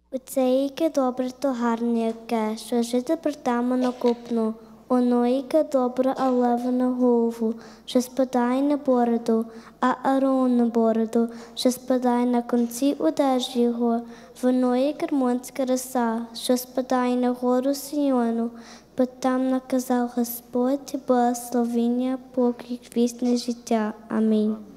Оце яке добре, то гарне яке, що жити притамо на купну. Оно яке добре, а лево на голову, що спадає на бороду, а Аарон на бороду, що спадає на конці одежі його. Воно є кермонська роса, що спадає на гору Сіону, бо там наказав Господь благословення, покій, вічне життя. Амінь.